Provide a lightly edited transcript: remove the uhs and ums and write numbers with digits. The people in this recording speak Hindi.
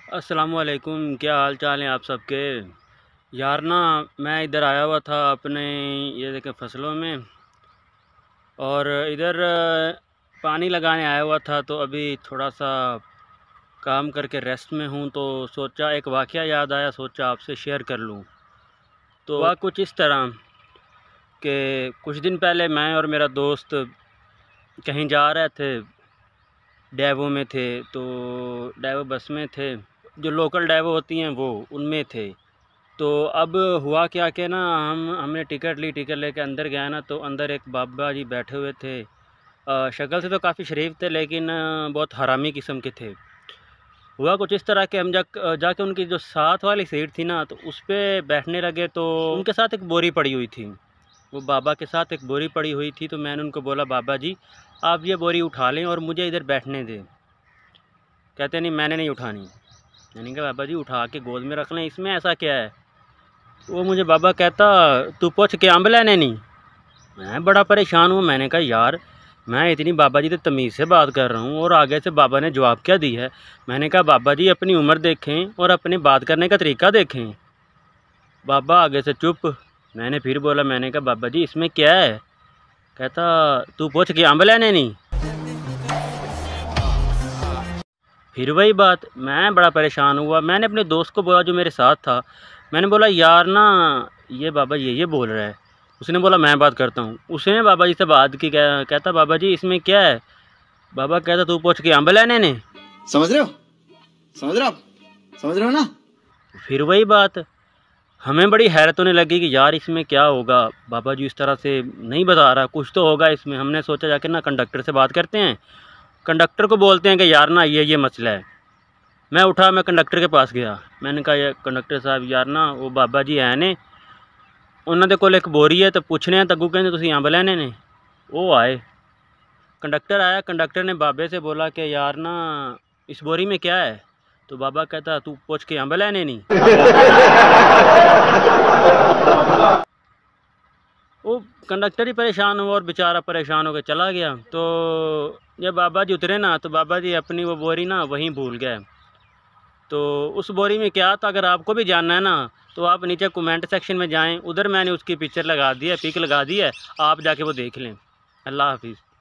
अस्सलामुअलैकुम, क्या हाल चाल है आप सबके। यार ना, मैं इधर आया हुआ था अपने ये देखें फसलों में, और इधर पानी लगाने आया हुआ था। तो अभी थोड़ा सा काम करके रेस्ट में हूँ, तो सोचा एक वाक़या याद आया, सोचा आपसे शेयर कर लूँ। तो वह कुछ इस तरह कि कुछ दिन पहले मैं और मेरा दोस्त कहीं जा रहे थे, डेवो में थे। तो डेवो बस में थे, जो लोकल डेवो होती हैं वो उनमें थे। तो अब हुआ क्या कि ना, हमने टिकट ली, टिकट लेके अंदर गया ना, तो अंदर एक बाबा जी बैठे हुए थे। शक्ल से तो काफ़ी शरीफ थे, लेकिन बहुत हरामी किस्म के थे। हुआ कुछ इस तरह कि हम जाके उनकी जो साथ वाली सीट थी ना, तो उस पर बैठने लगे। तो उनके साथ एक बोरी पड़ी हुई थी, वो बाबा के साथ एक बोरी पड़ी हुई थी। तो मैंने उनको बोला, बाबा जी आप ये बोरी उठा लें और मुझे इधर बैठने दें। कहते नहीं, मैंने नहीं उठानी। मैंने कहा, बाबा जी उठा के गोद में रख लें, इसमें ऐसा क्या है। वो मुझे बाबा कहता, तू पूछ के अम्ब लेने नहीं। मैं बड़ा परेशान हूँ। मैंने कहा, यार मैं इतनी बाबा जी तो तमीज़ से बात कर रहा हूँ, और आगे से बाबा ने जवाब क्या दी है। मैंने कहा, बाबा जी अपनी उम्र देखें और अपनी बात करने का तरीका देखें। बाबा आगे से चुप। मैंने फिर बोला, मैंने कहा, बाबा जी इसमें क्या है। कहता, तू पूछ के अम्ब लेने नहीं। फिर वही बात, मैं बड़ा परेशान हुआ। मैंने अपने दोस्त को बोला जो मेरे साथ था, मैंने बोला, यार ना ये बाबा ये बोल रहा है। उसने बोला, मैं बात करता हूँ। उसने बाबा जी से बात की, कहता बाबा जी इसमें क्या है। बाबा कहता, तू पूछ के अम्ब लेने ने। समझ रहे हो, समझ रहे हो आप, समझ रहे हो ना। फिर वही बात, हमें बड़ी हैरत होने लगी कि यार इसमें क्या होगा, बाबा जी इस तरह से नहीं बता रहा, कुछ तो होगा इसमें। हमने सोचा जाके ना कंडक्टर से बात करते हैं, कंडक्टर को बोलते हैं कि यार ना ये मसला है। मैं उठा, मैं कंडक्टर के पास गया। मैंने कहा, यार कंडक्टर साहब, यार ना वो बाबा जी है ने, उन्होंने कोल एक बोरी है, तो पूछने हैं तग्गू कहते तुसीं अंब लेने ने। वो आए, कंडक्टर आया, कंडक्टर ने बाबे से बोला कि यार ना इस बोरी में क्या है। तो बाबा कहता, तू पूछ के अंब लेने नहीं। वो कंडक्टर ही परेशान हुआ और बेचारा परेशान होकर चला गया। तो जब बाबा जी उतरे ना, तो बाबा जी अपनी वो बोरी ना वहीं भूल गए। तो उस बोरी में क्या था, अगर आपको भी जानना है ना, तो आप नीचे कमेंट सेक्शन में जाएं, उधर मैंने उसकी पिक्चर लगा दी है, पिक लगा दी है, आप जाके वो देख लें। अल्लाह हाफिज़।